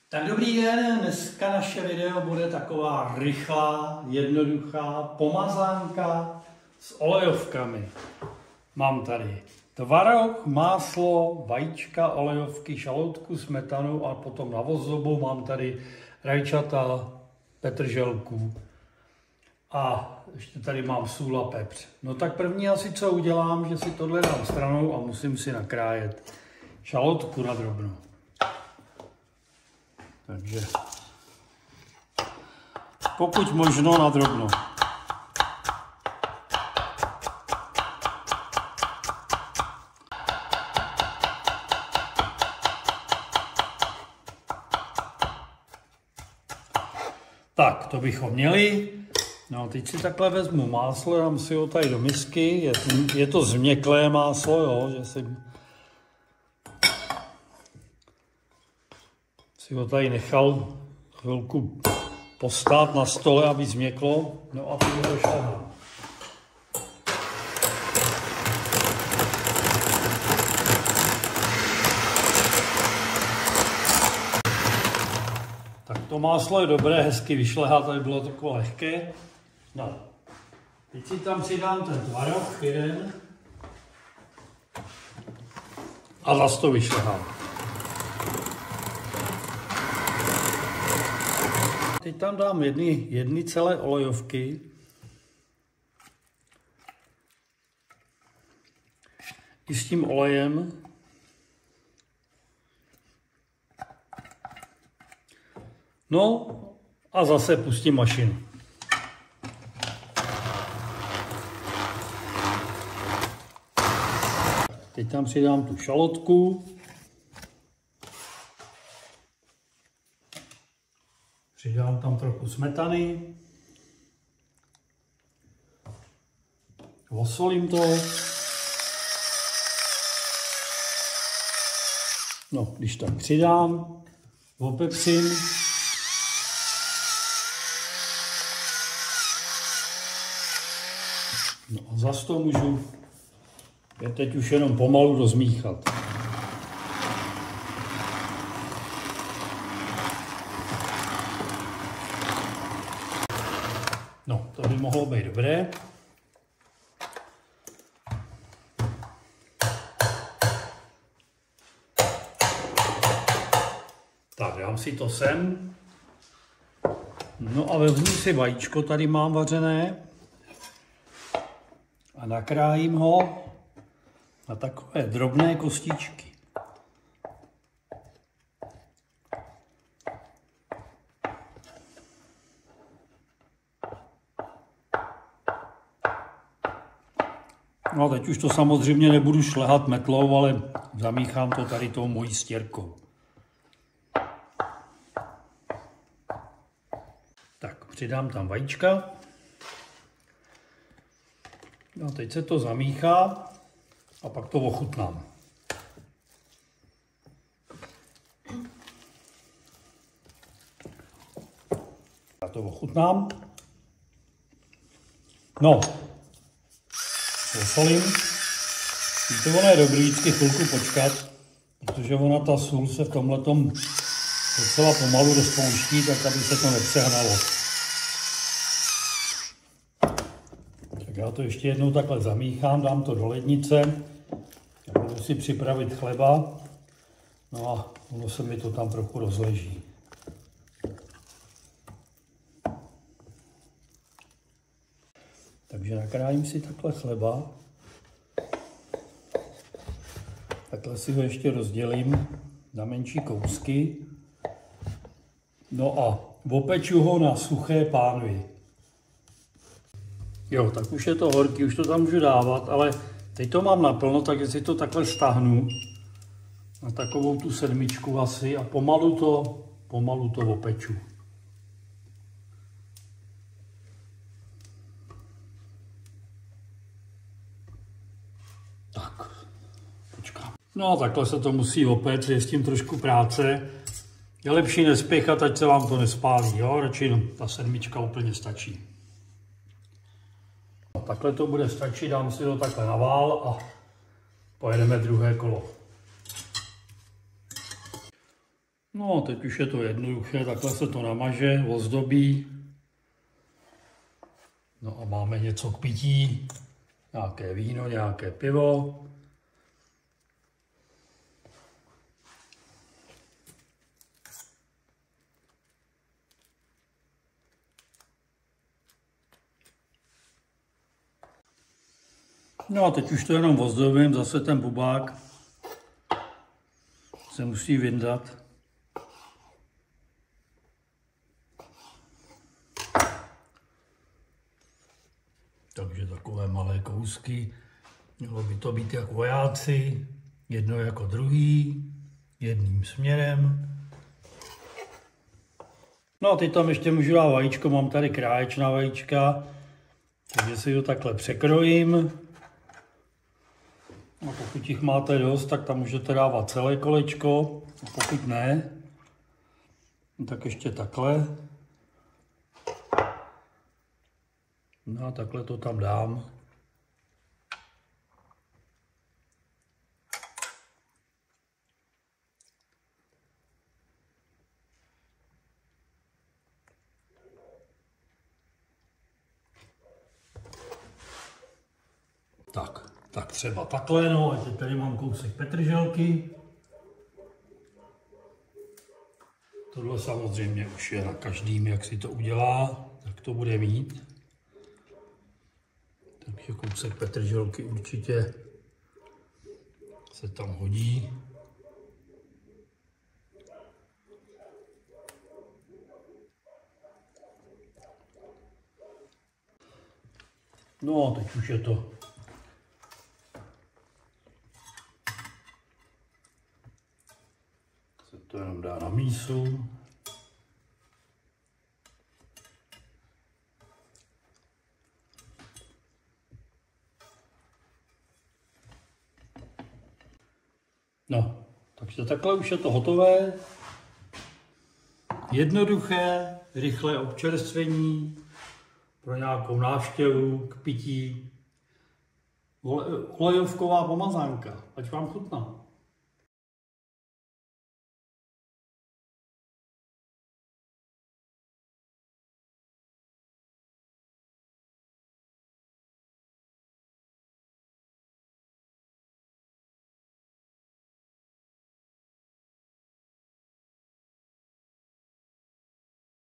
Tak dobrý den, dneska naše video bude taková rychlá, jednoduchá pomazánka s olejovkami. Mám tady tvaroh, máslo, vajíčka, olejovky, šalotku, smetanu a potom na ozdobu mám tady rajčata, petrželku a ještě tady mám sůl a pepř. No tak první asi co udělám, že si tohle dám stranou a musím si nakrájet šalotku na drobno. Takže pokud možno na drobno. Tak, to bychom měli. No, teď si takhle vezmu máslo, dám si ho tady do misky. Je to změklé máslo, jo, že si ho tady nechal chvilku postát na stole, aby změklo. No a teď ho šlehám. Tak to máslo je dobré, hezky vyšlehat, aby bylo takové lehké. No, teď si tam přidám ten tvaroh jeden a zase to vyšlehám. Teď tam dám jedny celé olejovky. I s tím olejem. No a zase pustím mašinu. Teď tam přidám tu šalotku. Přidám tam trochu smetany. Osolím to. No, když tak přidám, opepřím. No a zase to můžu teď už jenom pomalu rozmíchat. No, to by mohlo být dobré. Tak, dám si to sem. No a vezmu si vajíčko, tady mám vařené. A nakrájím ho na takové drobné kostičky. No teď už to samozřejmě nebudu šlehat metlou, ale zamíchám to tady tou mojí stěrkou. Tak, přidám tam vajíčka. No teď se to zamíchá a pak to ochutnám. Já to ochutnám. No. Osolím. Víte, ono je dobrý vždycky chvilku počkat, protože ona ta sůl se v tomhletom docela pomalu rozpouští, tak aby se to nepřehnalo. Tak já to ještě jednou takhle zamíchám, dám to do lednice a budu si připravit chleba. No a ono se mi to tam trochu rozleží. Takže nakrájím si takhle chleba. Takhle si ho ještě rozdělím na menší kousky. No a opeču ho na suché pánvi. Jo, tak už je to horký, už to tam můžu dávat, ale teď to mám naplno, takže si to takhle stáhnu na takovou tu sedmičku asi a pomalu to opeču. Tak, počkám. No a takhle se to musí opéct, je s tím trošku práce. Je lepší nespěchat, ať se vám to nespálí, jo? Radši ta sedmička úplně stačí. No, takhle to bude stačit, dám si to takhle na vál a pojedeme druhé kolo. No, teď už je to jednoduché, takhle se to namaže, ozdobí. No a máme něco k pití, nějaké víno, nějaké pivo. No a teď už to jenom ozdobím, zase ten bubák se musí vyndat. Takže takové malé kousky, mělo by to být jako vojáci, jedno jako druhý, jedným směrem. No a teď tam ještě můžu dát vajíčko, mám tady kráječná vajíčka, takže si ho takhle překrojím. A pokud jich máte dost, tak tam můžete dávat celé kolečko, a pokud ne, tak ještě takhle. No a takhle to tam dám. Tak třeba takhle, no a teď tady mám kousek petrželky. Tohle samozřejmě už je na každým, jak si to udělá, tak to bude mít. Takže kousek petrželky určitě se tam hodí. No a teď už je to. Se to jenom dá na mísu. No, takže takhle už je to hotové. Jednoduché, rychlé občerstvení pro nějakou návštěvu, k pití. Olejovková pomazánka, ať vám chutná.